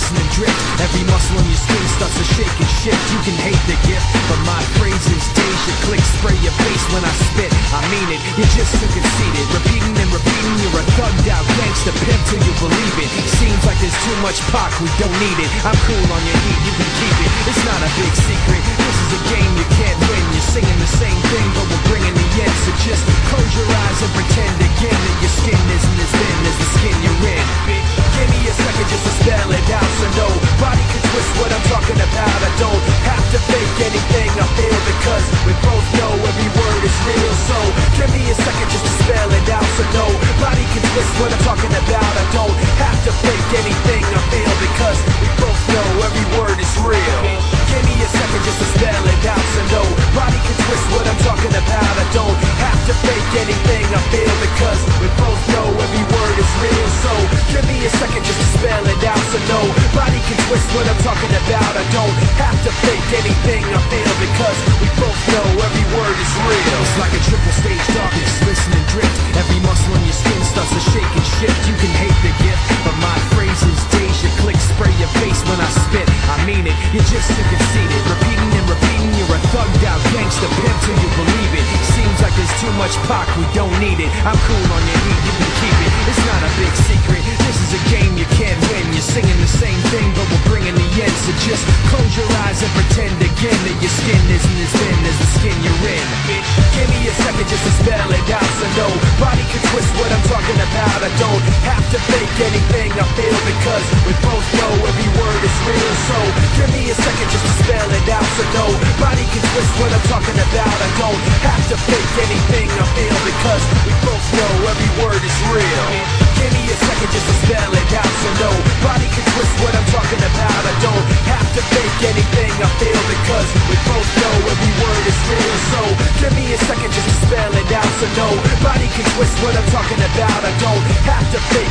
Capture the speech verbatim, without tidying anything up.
listen and drift. Every muscle in your skin starts to shake and shift. You can hate the gift, but my phrases deja click, spray your face when I spit. I mean it, you're just too conceited. Repeating and repeating, you're a thugged out gangster pimp till you believe it. Seems like there's too much Pac, we don't need it. I'm cool on your heat, you can keep it. It's not a big secret, this is a game you can't win. You're singing the same thing, but we're bringing the end. So just close your eyes and pretend again that your skin isn't as thin as the skin you're in. Give me a second just to spell it out, so nobody can twist what I'm talking about. I don't have to fake anything I feel, because we both know every word is real. So give me a second just to spell it out, so nobody can twist what I'm talking about. I don't have to fake anything I feel, because we both know every word is real. Give me a second just to spell it out, so nobody can twist what I'm talking about. I don't have to fake anything I feel, because we both know every word is real. So give me a second just to spell it out, so nobody can twist what I'm talking about. I don't have to fake anything I feel, because we both know every word is real. It's like a triple stage darkness, listen and drift. Every muscle in your skin starts to shake and shift. You can hate the gift, but my phrases deja click, spray your face when I spit. I mean it, you're just too conceited. Repeating and repeating, you're a thugged out gangster pimp till you believe it. Seems like there's too much Pac, we don't need it. I'm cool on your heat, you can keep it. It's not a big secret, this is a game you can't win. You're singing the same thing, but we're bringing the end. So just close your eyes and pretend again that your skin isn't as thin as the skin you're in. Bitch, give me a second just to spell it out, so nobody can twist what I'm talking about. I don't have to fake anything I feel, because we both know every word is real. So give me a second just to spell it out, so nobody can twist what I'm talking about. I don't have to fake anything I feel, because we both know every word is real. Give me a second just to spell it out, so nobody can twist what I'm talking about. I don't have to fake anything I feel, because we both know every word is real. So give me a second just to spell it out, so nobody can twist what I'm talking about. I don't have to fake